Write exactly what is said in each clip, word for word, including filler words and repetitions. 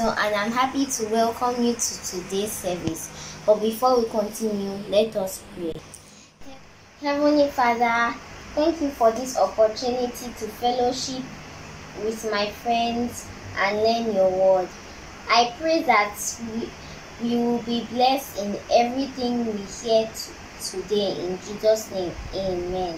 Pastor, and I'm happy to welcome you to today's service. But before we continue, let us pray. Heavenly Father, thank you for this opportunity to fellowship with my friends and learn your word. I pray that we, we will be blessed in everything we hear t- today. In Jesus' name, amen.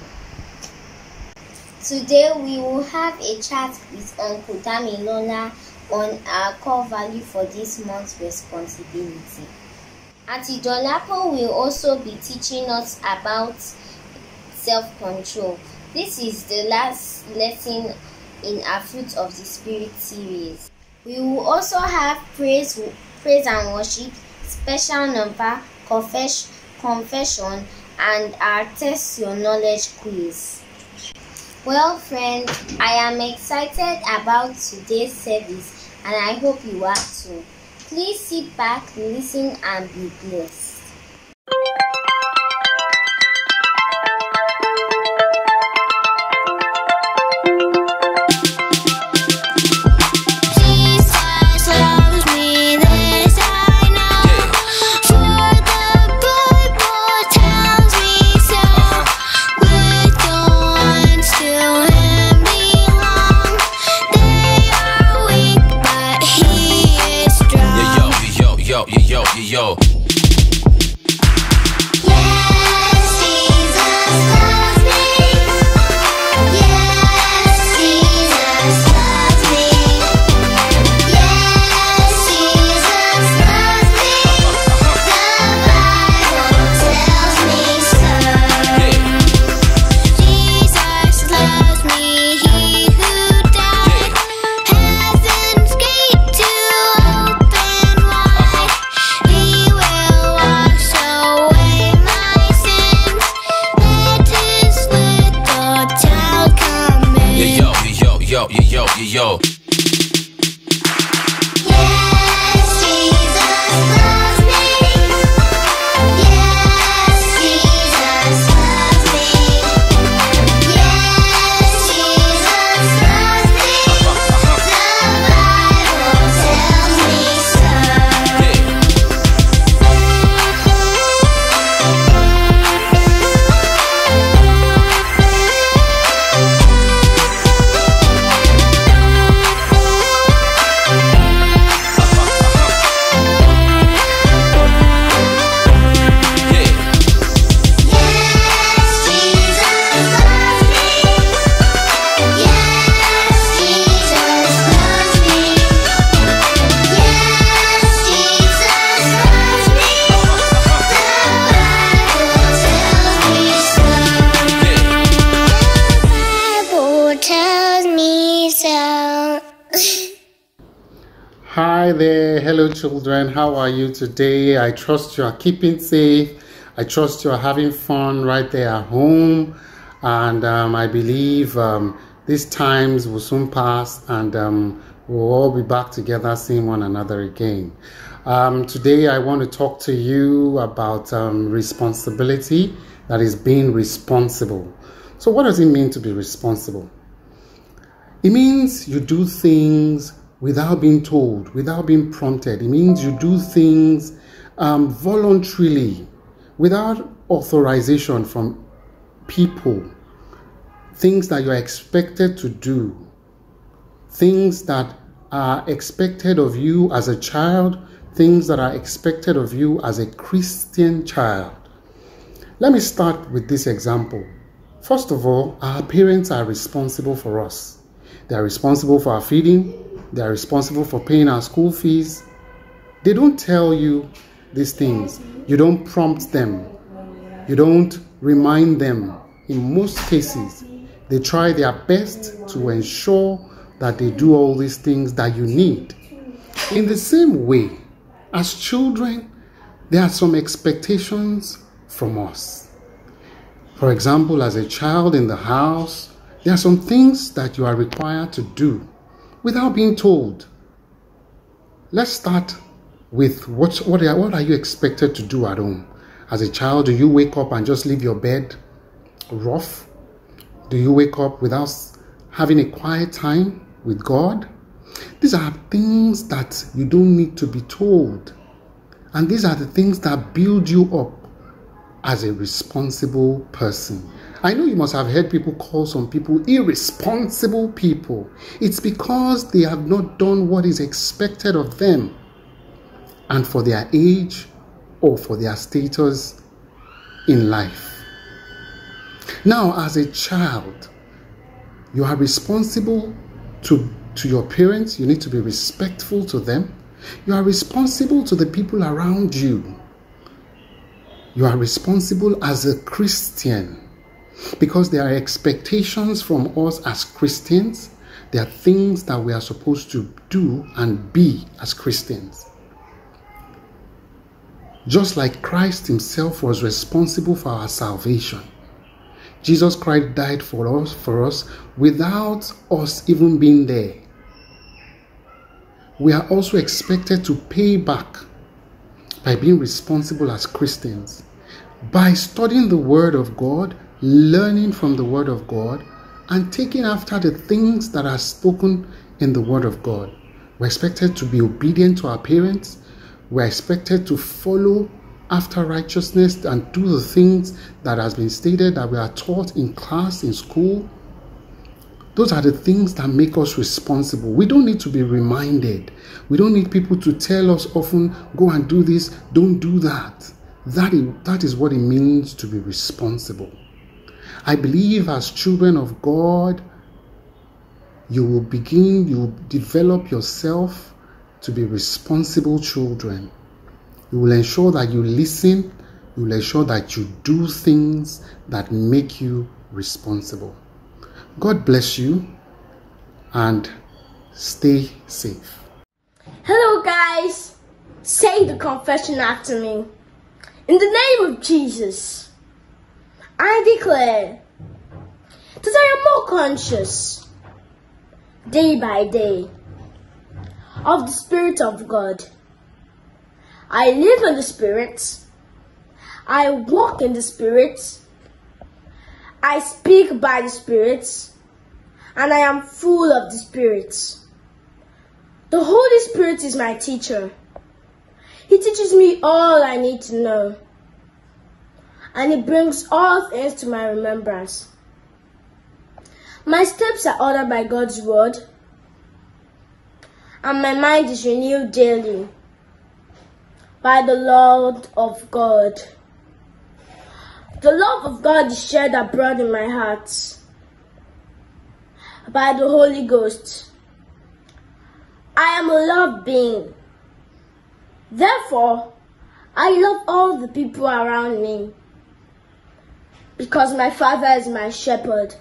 Today we will have a chat with Uncle Damilona on our core value for this month's responsibility. Auntie Dolapo will also be teaching us about self-control. This is the last lesson in our Fruit of the Spirit series. We will also have praise, praise and worship, special number, confess, confession, and our Test Your Knowledge quiz. Well, friends, I am excited about today's service, and I hope you are too. Please sit back, listen, and be blessed. Yo, yo, yo, yo. Yo, yo, yo, yo. Hi there, hello children, how are you today? I trust you are keeping safe. I trust you are having fun right there at home, and um, I believe um, these times will soon pass, and um, we'll all be back together seeing one another again. Um, today I want to talk to you about um, responsibility, that is being responsible. So what does it mean to be responsible? It means you do things without being told, without being prompted. It means you do things um, voluntarily, without authorization from people. Things that you're expected to do. Things that are expected of you as a child. Things that are expected of you as a Christian child. Let me start with this example. First of all, our parents are responsible for us. They are responsible for our feeding. They are responsible for paying our school fees. They don't tell you these things. You don't prompt them. You don't remind them. In most cases, they try their best to ensure that they do all these things that you need. In the same way, as children, there are some expectations from us. For example, as a child in the house, there are some things that you are required to do without being told. Let's start with what, what, are, what are you expected to do at home? As a child, do you wake up and just leave your bed rough? Do you wake up without having a quiet time with God? These are things that you don't need to be told. And these are the things that build you up as a responsible person. I know you must have heard people call some people irresponsible people. It's because they have not done what is expected of them and for their age or for their status in life. Now, as a child, you are responsible to, to your parents. You need to be respectful to them. You are responsible to the people around you. You are responsible as a Christian because there are expectations from us as Christians. There are things that we are supposed to do and be as Christians. Just like Christ himself was responsible for our salvation. Jesus Christ died for us, for us without us even being there. We are also expected to pay back by being responsible as Christians, by studying the Word of God, learning from the Word of God, and taking after the things that are spoken in the Word of God. We're expected to be obedient to our parents. We're expected to follow after righteousness and do the things that has been stated that we are taught in class, in school. Those are the things that make us responsible. We don't need to be reminded. We don't need people to tell us often, go and do this, don't do that. That is, that is what it means to be responsible. I believe as children of God, you will begin, you will develop yourself to be responsible children. You will ensure that you listen. You will ensure that you do things that make you responsible. God bless you and stay safe. Hello guys, say the confession after me. In the name of Jesus, I declare that I am more conscious day by day of the Spirit of God. I live in the Spirit. I walk in the Spirit. I speak by the Spirit, and I am full of the Spirit. The Holy Spirit is my teacher. He teaches me all I need to know, and He brings all things to my remembrance. My steps are ordered by God's word, and my mind is renewed daily by the Lord of God. The love of God is shed abroad in my heart by the Holy Ghost. I am a loved being. Therefore, I love all the people around me because my Father is my shepherd.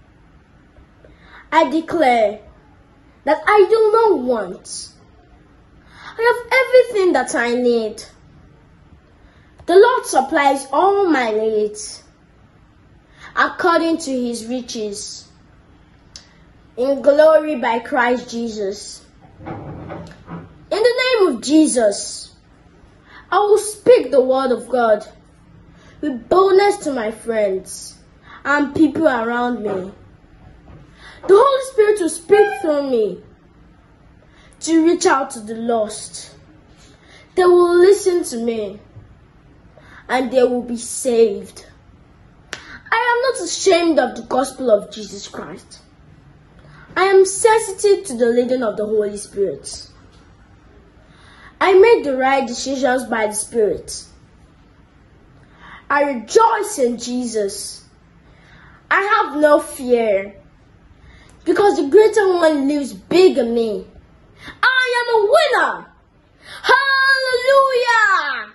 I declare that I do not want. I have everything that I need. The Lord supplies all my needs according to His riches in glory by Christ Jesus. In the name of Jesus, I will speak the word of God with boldness to my friends and people around me. The Holy Spirit will speak through me to reach out to the lost. They will listen to me and they will be saved. I am not ashamed of the gospel of Jesus Christ. I am sensitive to the leading of the Holy Spirit. I make the right decisions by the Spirit. I rejoice in Jesus. I have no fear because the greater one lives big in me. I am a winner. Hallelujah!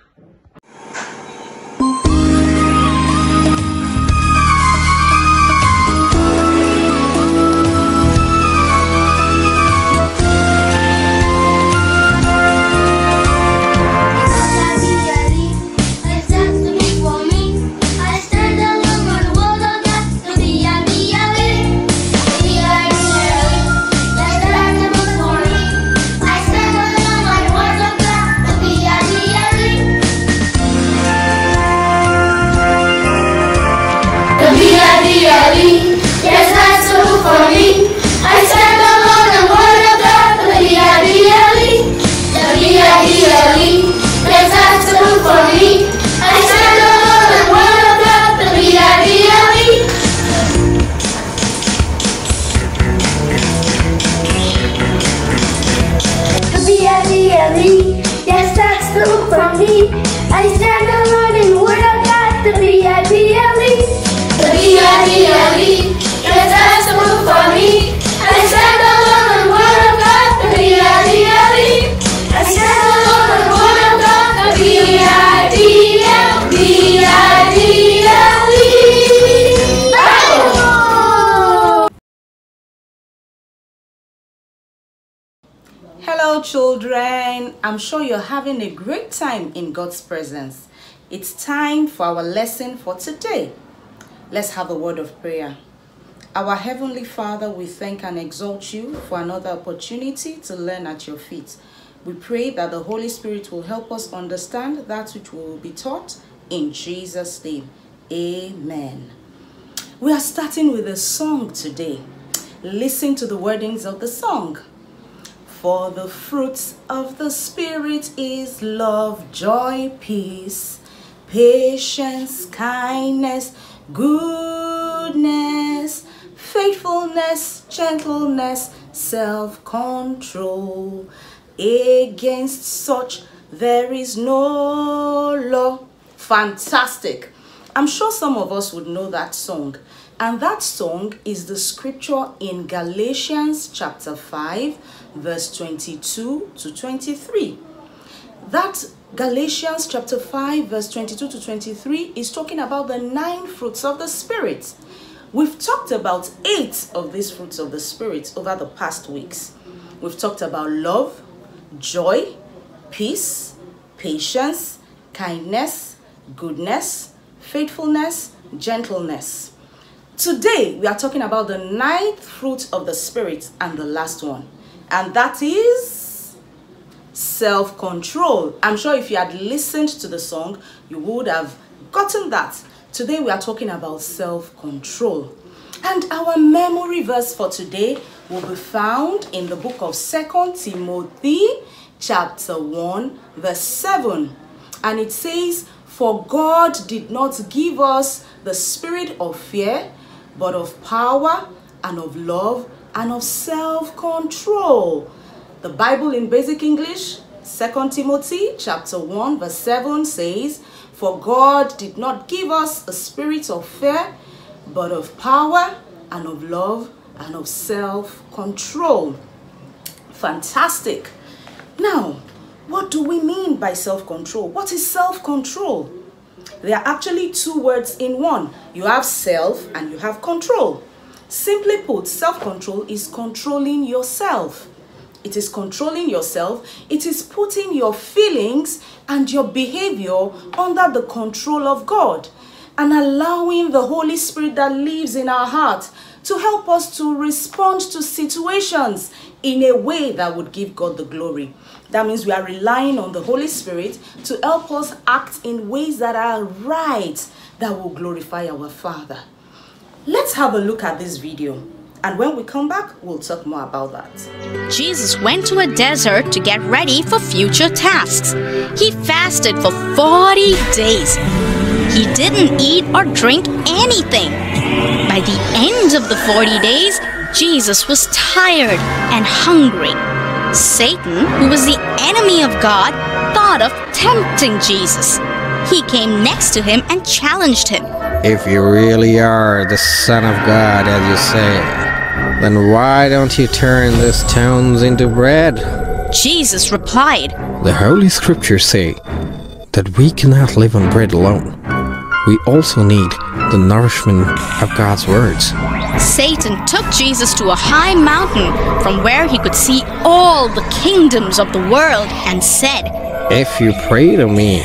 I stand alone on the words of God. children. I'm sure you're having a great time in God's presence. It's time for our lesson for today. Let's have a word of prayer. Our Heavenly Father, we thank and exalt you for another opportunity to learn at your feet. We pray that the Holy Spirit will help us understand that which will be taught in Jesus' name. Amen. We are starting with a song today. Listen to the wordings of the song. For the fruits of the Spirit is love, joy, peace, patience, kindness, goodness, faithfulness, gentleness, self-control. Against such there is no law. Fantastic. I'm sure some of us would know that song. And that song is the scripture in Galatians chapter five, verse twenty-two to twenty-three. That Galatians chapter five, verse twenty-two to twenty-three is talking about the nine fruits of the Spirit. We've talked about eight of these fruits of the Spirit over the past weeks. We've talked about love, joy, peace, patience, kindness, goodness, faithfulness, gentleness. Today, we are talking about the ninth fruit of the Spirit and the last one. And that is self-control. I'm sure if you had listened to the song, you would have gotten that. Today, we are talking about self-control. And our memory verse for today will be found in the book of Second Timothy chapter one, verse seven. And it says, for God did not give us the spirit of fear, but of power and of love and of self-control. The Bible in basic English, Second Timothy chapter one, verse seven says, for God did not give us a spirit of fear, but of power and of love and of self-control. Fantastic. Now, what do we mean by self-control? What is self-control? There are actually two words in one. You have self and you have control. Simply put, self-control is controlling yourself. It is controlling yourself. It is putting your feelings and your behavior under the control of God and allowing the Holy Spirit that lives in our heart to help us to respond to situations in a way that would give God the glory. That means we are relying on the Holy Spirit to help us act in ways that are right, that will glorify our Father. Let's have a look at this video. And when we come back, we'll talk more about that. Jesus went to a desert to get ready for future tasks. He fasted for forty days. He didn't eat or drink anything. By the end of the forty days, Jesus was tired and hungry. Satan, who was the enemy of God, thought of tempting Jesus. He came next to him and challenged him. If you really are the Son of God, as you say, then why don't you turn these stones into bread? Jesus replied, the Holy Scriptures say that we cannot live on bread alone. We also need the nourishment of God's words. Satan took Jesus to a high mountain from where he could see all the kingdoms of the world and said, if you pray to me,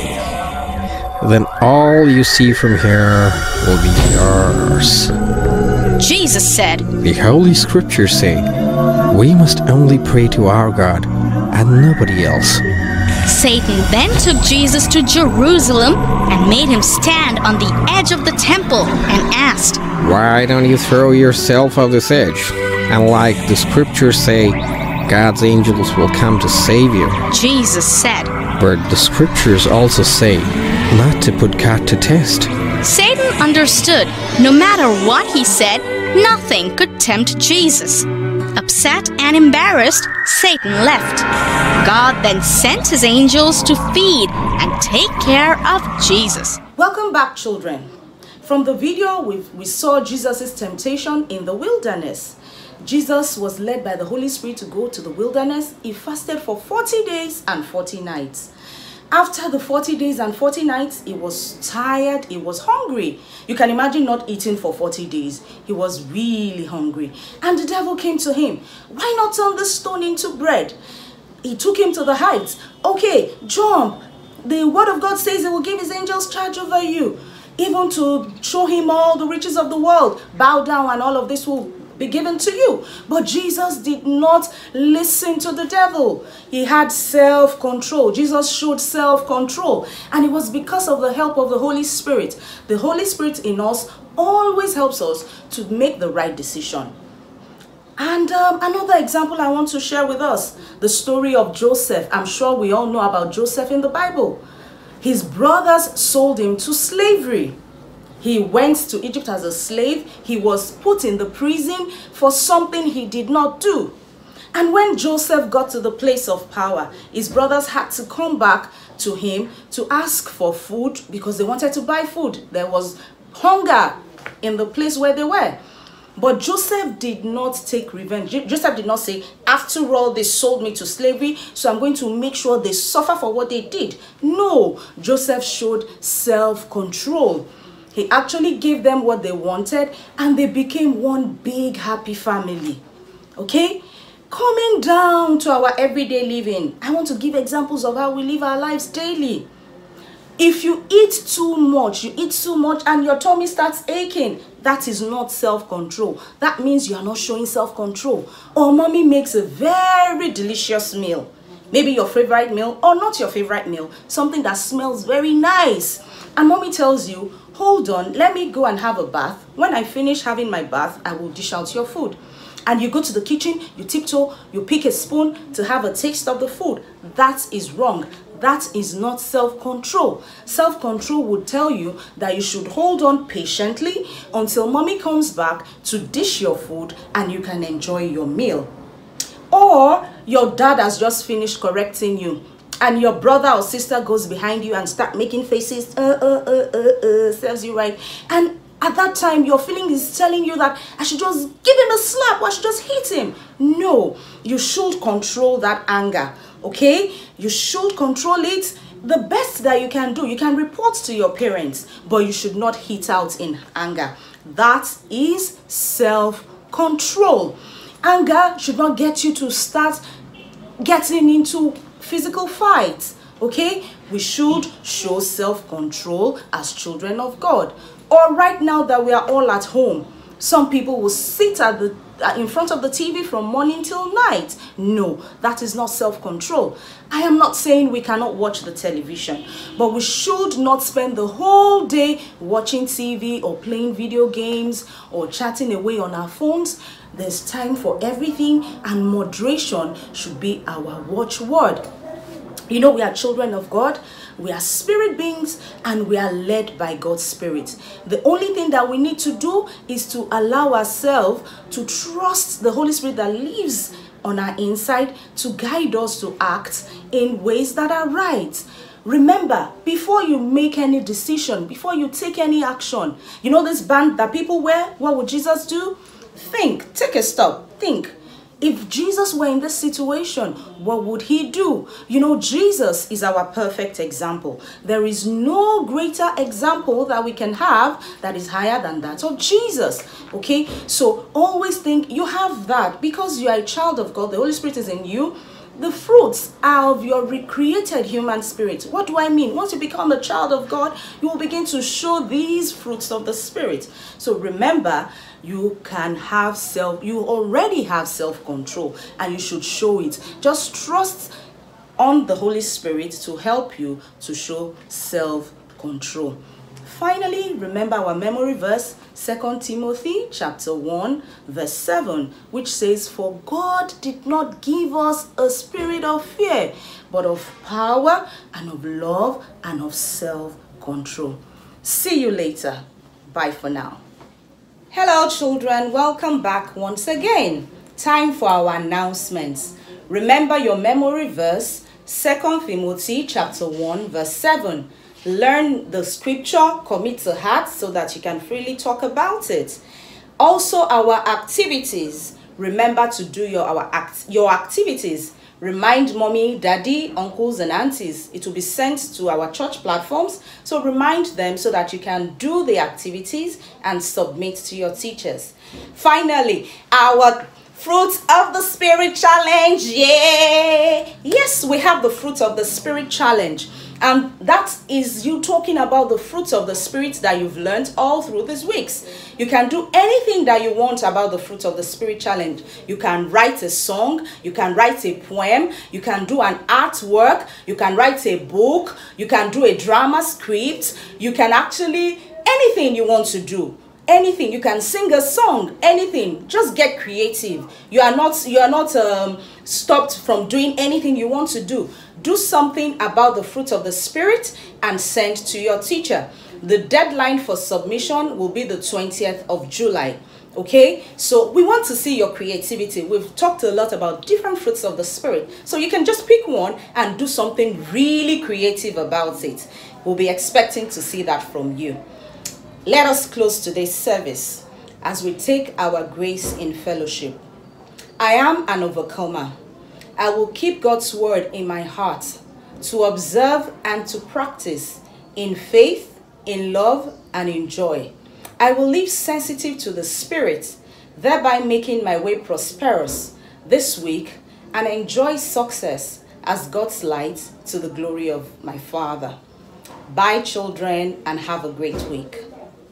then all you see from here will be yours. Jesus said, the Holy Scriptures say we must only pray to our God and nobody else. Satan then took Jesus to Jerusalem and made him stand on the edge of the temple and asked, why don't you throw yourself off this edge? And like the scriptures say, God's angels will come to save you. Jesus said, but the scriptures also say not to put God to test. Satan understood no matter what he said, nothing could tempt Jesus. Upset and embarrassed, Satan left. God then sent his angels to feed and take care of Jesus. Welcome back, children. From the video, we, we saw Jesus' temptation in the wilderness. Jesus was led by the Holy Spirit to go to the wilderness. He fasted for forty days and forty nights. After the forty days and forty nights, he was tired, he was hungry. You can imagine not eating for forty days. He was really hungry. And the devil came to him. Why not turn the stone into bread? He took him to the heights. Okay, jump. The word of God says he will give his angels charge over you, even to show him all the riches of the world. Bow down and all of this will be given to you. But Jesus did not listen to the devil. He had self-control. Jesus showed self-control. And it was because of the help of the Holy Spirit. The Holy Spirit in us always helps us to make the right decision. And um, another example I want to share with us, the story of Joseph. I'm sure we all know about Joseph in the Bible. His brothers sold him to slavery. He went to Egypt as a slave. He was put in the prison for something he did not do. And when Joseph got to the place of power, his brothers had to come back to him to ask for food because they wanted to buy food. There was hunger in the place where they were. But Joseph did not take revenge. Joseph did not say, after all, they sold me to slavery, so I'm going to make sure they suffer for what they did. No, Joseph showed self-control. He actually gave them what they wanted, and they became one big happy family. Okay? Coming down to our everyday living, I want to give examples of how we live our lives daily. If you eat too much, you eat too much and your tummy starts aching, that is not self-control. That means you are not showing self-control. Or mommy makes a very delicious meal. Maybe your favorite meal or not your favorite meal. Something that smells very nice. And mommy tells you, hold on, let me go and have a bath. When I finish having my bath, I will dish out your food. And you go to the kitchen, you tiptoe, you pick a spoon to have a taste of the food. That is wrong. That is not self-control. Self-control would tell you that you should hold on patiently until mommy comes back to dish your food and you can enjoy your meal. Or your dad has just finished correcting you and your brother or sister goes behind you and start making faces, uh, uh, uh, uh, uh, serves you right. And at that time, your feeling is telling you that I should just give him a slap or I should just hit him. No, you should control that anger, okay? You should control it. The best that you can do, you can report to your parents, but you should not hit out in anger. That is self-control. Anger should not get you to start getting into physical fights, okay? We should show self-control as children of God. Or right now that we are all at home, some people will sit at the in front of the T V from morning till night. No, that is not self-control. I am not saying we cannot watch the television, but we should not spend the whole day watching T V or playing video games or chatting away on our phones. There's time for everything, and moderation should be our watchword. You know, we are children of God, we are spirit beings, and we are led by God's Spirit. The only thing that we need to do is to allow ourselves to trust the Holy Spirit that lives on our inside to guide us to act in ways that are right. Remember, before you make any decision, before you take any action, you know this band that people wear, what would Jesus do? Think, take a stop, think. If Jesus were in this situation, what would he do? You know, Jesus is our perfect example. There is no greater example that we can have that is higher than that of Jesus. Okay, so always think you have that because you are a child of God. The Holy Spirit is in you. The fruits are of your recreated human spirit. What do I mean? Once you become a child of God, you will begin to show these fruits of the Spirit. So remember, you can have self, you already have self-control and you should show it. Just trust on the Holy Spirit to help you to show self-control. Finally, remember our memory verse, Second Timothy chapter one, verse seven, which says, "For God did not give us a spirit of fear, but of power and of love and of self-control." See you later. Bye for now. Hello children, welcome back once again. Time for our announcements. Remember your memory verse, Second Timothy chapter one, verse seven. Learn the scripture, commit to heart so that you can freely talk about it. Also our activities. Remember to do your, our act, your activities. Remind mommy, daddy, uncles and aunties. It will be sent to our church platforms. So remind them so that you can do the activities and submit to your teachers. Finally, our Fruit of the Spirit Challenge. Yeah. Yes, we have the Fruit of the Spirit Challenge. And that is you talking about the fruits of the Spirit that you've learned all through these weeks. You can do anything that you want about the Fruit of the Spirit Challenge. You can write a song, you can write a poem, you can do an artwork, you can write a book, you can do a drama script, you can actually, anything you want to do. Anything, you can sing a song, anything. Just get creative. You are not you are not um, stopped from doing anything you want to do. Do something about the fruit of the Spirit and send to your teacher. The deadline for submission will be the twentieth of July. Okay, so we want to see your creativity. We've talked a lot about different fruits of the Spirit, so you can just pick one and do something really creative about it. We'll be expecting to see that from you. Let us close today's service as we take our grace in fellowship. I am an overcomer. I will keep God's word in my heart to observe and to practice in faith, in love, and in joy. I will live sensitive to the Spirit, thereby making my way prosperous this week and enjoy success as God's light to the glory of my Father. Bye, children, and have a great week.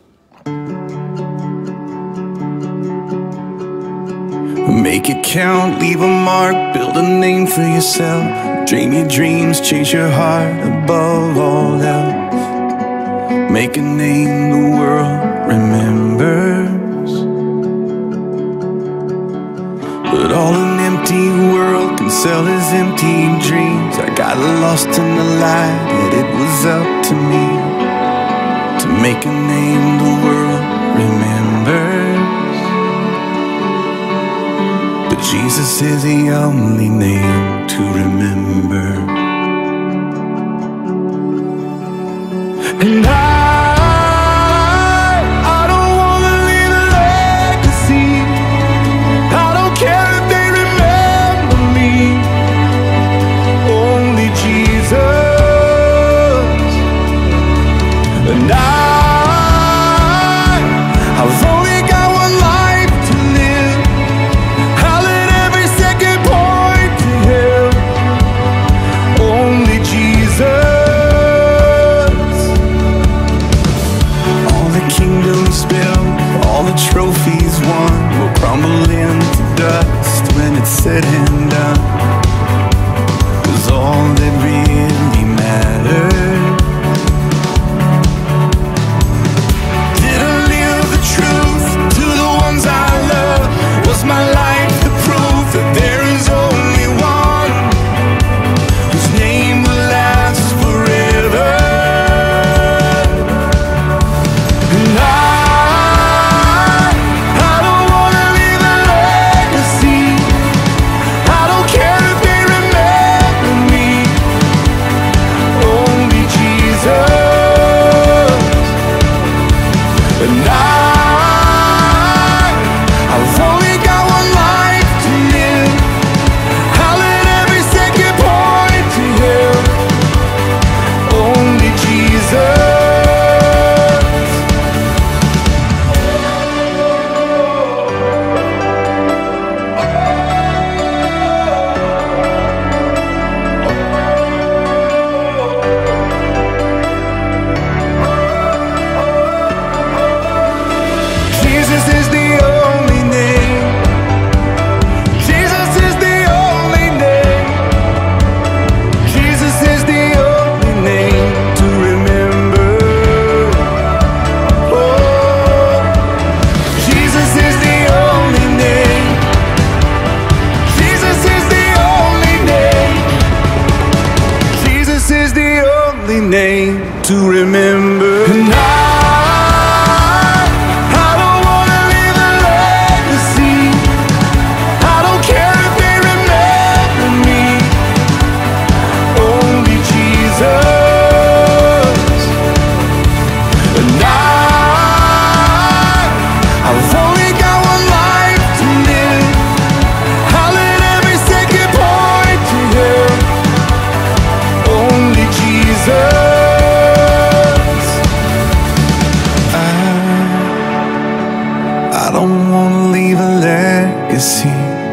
Make it count, leave a mark, build a name for yourself. Dream your dreams, chase your heart above all else. Make a name the world remembers. But all an empty world can sell is empty dreams. I got lost in the light, yet it was up to me to make a name the world remembers. But Jesus is the only name to remember. And I, I don't wanna leave a legacy. I don't care if they remember me. Only Jesus. And I, I've only got one life to live. I'll let every second point to Him. Only Jesus. Kingdoms built, all the trophies won will crumble into dust when it's said and done. 'Cause all that really matters, did I live the truth to the ones I love? Was my life the proof that there is only one whose name will last forever? Name to remember. And I, I don't wanna leave a legacy. I don't care if they remember me. Only Jesus. And I, I've only got one life to live. I'll let every second point to Him. Only Jesus. I don't wanna leave a legacy.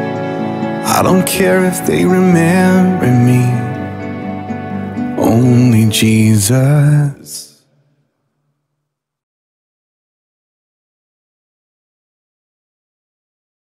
care if they remember me. Only Jesus.